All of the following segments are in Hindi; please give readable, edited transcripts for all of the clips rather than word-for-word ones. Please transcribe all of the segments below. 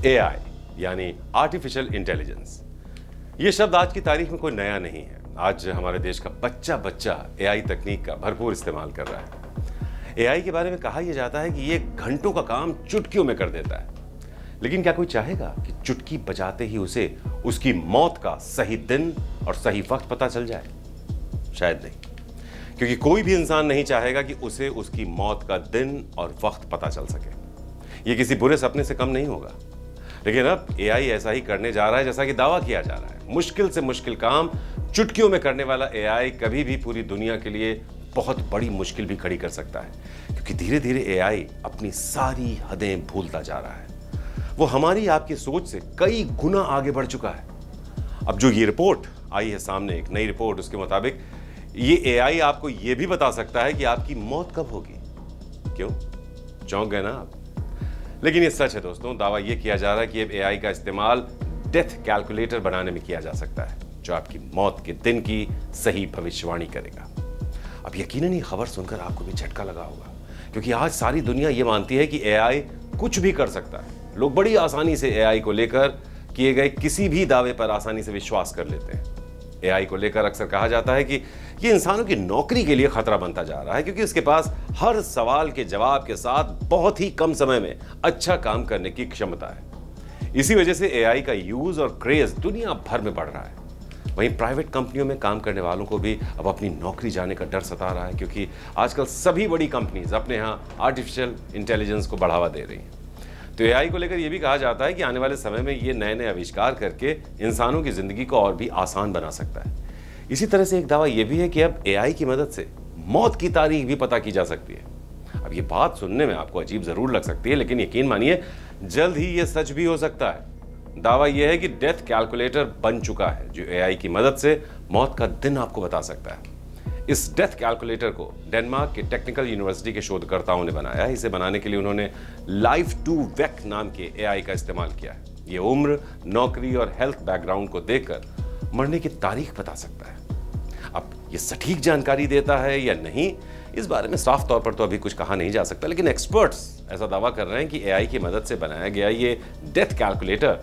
एआई यानी आर्टिफिशियल इंटेलिजेंस। ये शब्द आज की तारीख में कोई नया नहीं है। आज हमारे देश का बच्चा बच्चा एआई तकनीक का भरपूर इस्तेमाल कर रहा है। एआई के बारे में कहा यह जाता है कि ये घंटों का काम चुटकियों में कर देता है। लेकिन क्या कोई चाहेगा कि चुटकी बजाते ही उसे उसकी मौत का सही दिन और सही वक्त पता चल जाए? शायद नहीं, क्योंकि कोई भी इंसान नहीं चाहेगा कि उसे उसकी मौत का दिन और वक्त पता चल सके। ये किसी बुरे सपने से कम नहीं होगा। लेकिन अब एआई ऐसा ही करने जा रहा है जैसा कि दावा किया जा रहा है। मुश्किल से मुश्किल काम चुटकियों में करने वाला एआई कभी भी पूरी दुनिया के लिए बहुत बड़ी मुश्किल भी खड़ी कर सकता है, क्योंकि धीरे धीरे एआई अपनी सारी हदें भूलता जा रहा है। वो हमारी आपकी सोच से कई गुना आगे बढ़ चुका है। अब जो ये रिपोर्ट आई है सामने, एक नई रिपोर्ट, उसके मुताबिक ये एआई आपको ये भी बता सकता है कि आपकी मौत कब होगी। क्यों चौंक गए ना आप? लेकिन ये सच है दोस्तों। दावा ये किया जा रहा है कि अब एआई का इस्तेमाल डेथ कैलकुलेटर बनाने में किया जा सकता है, जो आपकी मौत के दिन की सही भविष्यवाणी करेगा। अब यकीनन ये खबर सुनकर आपको भी झटका लगा होगा, क्योंकि आज सारी दुनिया ये मानती है कि एआई कुछ भी कर सकता है। लोग बड़ी आसानी से एआई को लेकर किए गए किसी भी दावे पर आसानी से विश्वास कर लेते हैं। एआई को लेकर अक्सर कहा जाता है कि ये इंसानों की नौकरी के लिए खतरा बनता जा रहा है, क्योंकि इसके पास हर सवाल के जवाब के साथ बहुत ही कम समय में अच्छा काम करने की क्षमता है। इसी वजह से एआई का यूज और क्रेज दुनिया भर में बढ़ रहा है। वहीं प्राइवेट कंपनियों में काम करने वालों को भी अब अपनी नौकरी जाने का डर सता रहा है, क्योंकि आजकल सभी बड़ी कंपनीज अपने यहाँ आर्टिफिशियल इंटेलिजेंस को बढ़ावा दे रही हैं। तो एआई को लेकर यह भी कहा जाता है कि आने वाले समय में ये नए नए आविष्कार करके इंसानों की जिंदगी को और भी आसान बना सकता है। इसी तरह से एक दावा यह भी है कि अब एआई की मदद से मौत की तारीख भी पता की जा सकती है। अब ये बात सुनने में आपको अजीब जरूर लग सकती है, लेकिन यकीन मानिए जल्द ही ये सच भी हो सकता है। दावा यह है कि डेथ कैलकुलेटर बन चुका है, जो एआई की मदद से मौत का दिन आपको बता सकता है। इस डेथ कैलकुलेटर को डेनमार्क के टेक्निकल यूनिवर्सिटी के शोधकर्ताओं ने बनाया है। इसे बनाने के लिए उन्होंने Life2Vec नाम के एआई का इस्तेमाल किया है। ये उम्र, नौकरी और हेल्थ बैकग्राउंड को देखकर मरने की तारीख बता सकता है। अब ये सटीक जानकारी देता है या नहीं, इस बारे में साफ तौर पर तो अभी कुछ कहा नहीं जा सकता, लेकिन एक्सपर्ट्स ऐसा दावा कर रहे हैं कि एआई की मदद से बनाया गया ये डेथ कैलकुलेटर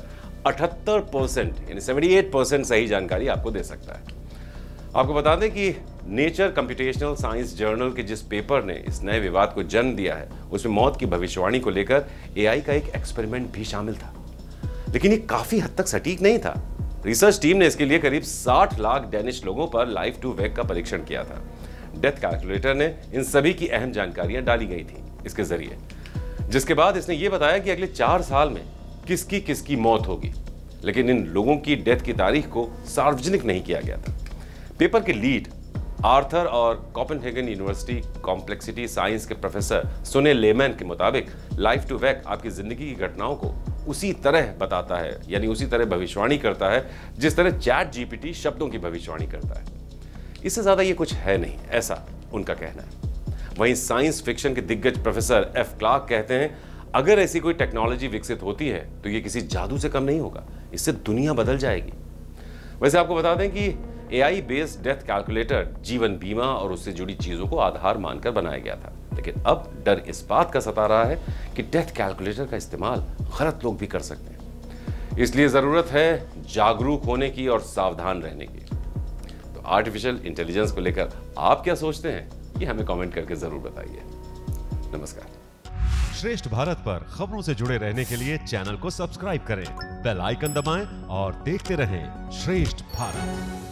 78% यानी 78% सही जानकारी आपको दे सकता है। आपको बता दें कि नेचर कंप्यूटेशनल साइंस जर्नल के जिस पेपर ने इस नए विवाद को जन्म दिया है, उसमें मौत की भविष्यवाणी को लेकर एआई का एक एक्सपेरिमेंट भी शामिल था। लेकिन ये काफी हद तक सटीक नहीं था। रिसर्च टीम ने इसके लिए करीब 60 लाख डेनिश लोगों पर Life2Vec का परीक्षण किया था। डेथ कैलकुलेटर ने इन सभी की अहम जानकारियां डाली गई थी इसके जरिए, जिसके बाद इसने ये बताया कि अगले 4 साल में किसकी किसकी मौत होगी। लेकिन इन लोगों की डेथ की तारीख को सार्वजनिक नहीं किया गया था। पेपर के लीड आर्थर और कोपेनहेगन यूनिवर्सिटी कॉम्प्लेक्सिटी साइंस के प्रोफेसर सुने लेमैन के मुताबिक Life2Vec आपकी जिंदगी की घटनाओं को उसी तरह बताता है, यानी उसी तरह भविष्यवाणी करता है जिस तरह ChatGPT शब्दों की भविष्यवाणी करता है। इससे ज्यादा ये कुछ है नहीं, ऐसा उनका कहना है। वहीं साइंस फिक्शन के दिग्गज प्रोफेसर एफ क्लार्क कहते हैं, अगर ऐसी कोई टेक्नोलॉजी विकसित होती है तो ये किसी जादू से कम नहीं होगा, इससे दुनिया बदल जाएगी। वैसे आपको बता दें कि एआई बेस्ड डेथ कैलकुलेटर जीवन बीमा और उससे जुड़ी चीजों को आधार मानकर बनाया गया था, लेकिन अब डर इस बात का सता रहा है कि डेथ कैलकुलेटर का इस्तेमाल गलत लोग भी कर सकते हैं। इसलिए जरूरत है जागरूक होने की और सावधान रहने की। तो आर्टिफिशियल इंटेलिजेंस को लेकर आप क्या सोचते हैं, ये हमें कमेंट करके जरूर बताइए। नमस्कार। श्रेष्ठ भारत पर खबरों से जुड़े रहने के लिए चैनल को सब्सक्राइब करें, बेल आइकन दबाएं और देखते रहें श्रेष्ठ भारत।